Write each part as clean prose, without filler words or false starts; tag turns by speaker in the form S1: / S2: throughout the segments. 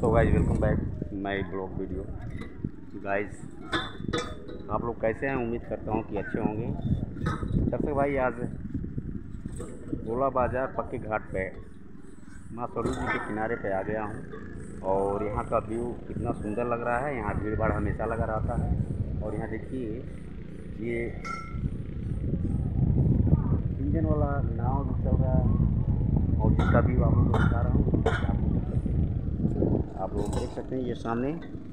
S1: So guys welcome back my blog video. Guys आप लोग कैसे हैं? उम्मीद करता हूँ कि अच्छे होंगे। दर्शक भाई, आज गोला बाज़ार पक्के घाट पे माँ सरोज जी के किनारे पे आ गया हूँ और यहाँ का व्यू कितना सुंदर लग रहा है। यहाँ भीड़ भाड़ हमेशा लगा रहता है और यहाँ देखिए ये इंजन वाला नाव भी चल रहा है और इसका व्यू आप लोग को दिखा रहा हूँ। आप लोग देख सकते हैं ये सामने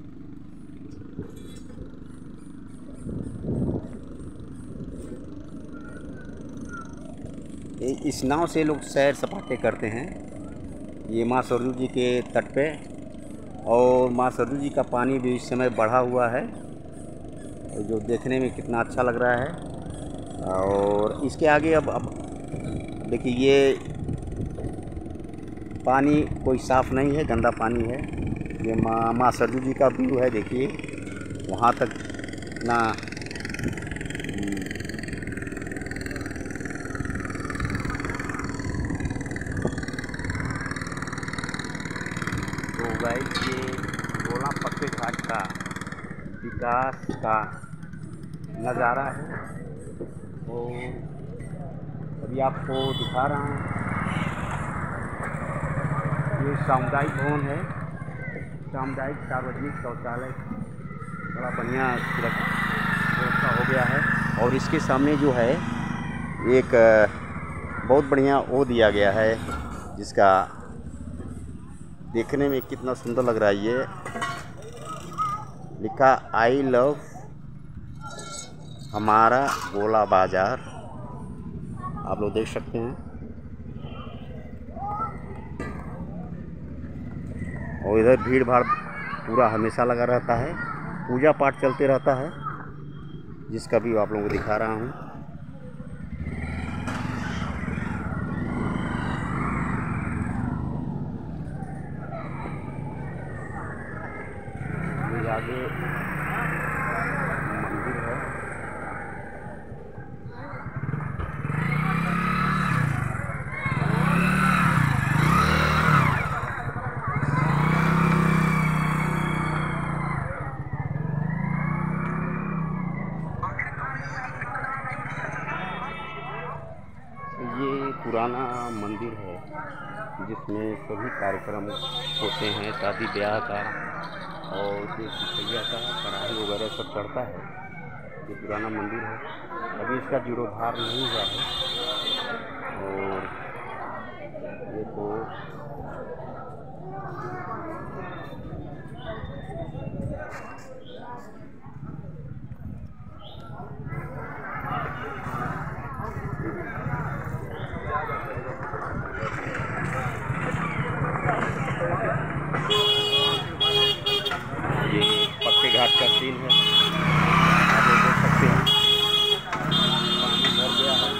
S1: इस नाव से लोग सैर सपाटे करते हैं। ये माँ सरोज जी के तट पे और माँ सरोज जी का पानी भी इस समय बढ़ा हुआ है जो देखने में कितना अच्छा लग रहा है। और इसके आगे अब देखिए ये पानी कोई साफ़ नहीं है, गंदा पानी है। ये माँ सरोज जी का व्यू है, देखिए वहाँ तक ना तो गाइस ये गोला पक्के घाट का विकास का नज़ारा है और अभी आपको दिखा रहा हूँ। ये सामुदायिक भवन है, सामुदायिक सार्वजनिक शौचालय बड़ा बढ़िया व्यवस्था हो गया है। और इसके सामने जो है एक बहुत बढ़िया वो दिया गया है जिसका देखने में कितना सुंदर लग रहा है। ये लिखा आई लव हमारा गोला बाज़ार, आप लोग देख सकते हैं। और इधर भीड़ भाड़ पूरा हमेशा लगा रहता है, पूजा पाठ चलते रहता है जिसका भी आप लोगों को दिखा रहा हूँ। ये आगे मंदिर है। ये पुराना मंदिर है जिसमें सभी कार्यक्रम होते हैं, शादी ब्याह का और जो सिखैया का कढ़ाई वगैरह सब चढ़ता है। ये पुराना मंदिर है, अभी इसका जीर्णोद्धार नहीं हुआ है। और ये तो ये पक्के घाट का सीन है, आप लोग देख सकते हैं। पानी भर गया है,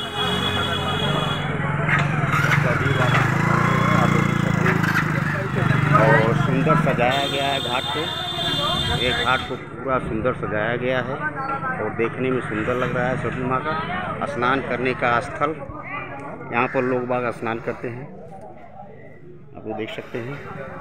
S1: सभी वाला आप लोग देख सकते हैं। और सुंदर सजाया गया है घाट को, एक घाट को पूरा सुंदर सजाया गया है और देखने में सुंदर लग रहा है। सरोज माँ का स्नान करने का स्थल, यहाँ पर लोग बाग स्नान करते हैं, आप लोग देख सकते हैं।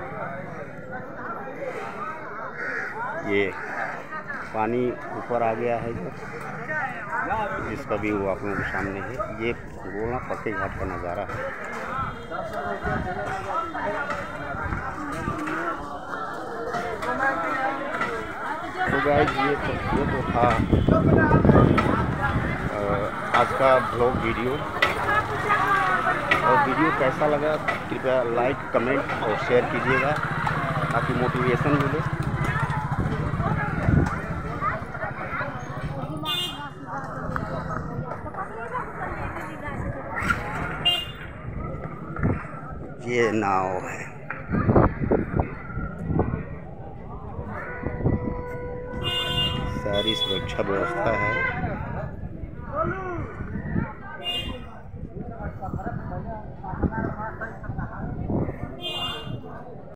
S1: ये पानी ऊपर आ गया है इधर, जिसका भी वो आप लोगों के सामने है। ये गोला पक्के घाट का नज़ारा है। तो गाइस ये तो था आज का ब्लॉग वीडियो। और वीडियो कैसा लगा कृपया लाइक कमेंट और शेयर कीजिएगा ताकि मोटिवेशन मिले। ये नाव है, सारी सुरक्षा व्यवस्था है।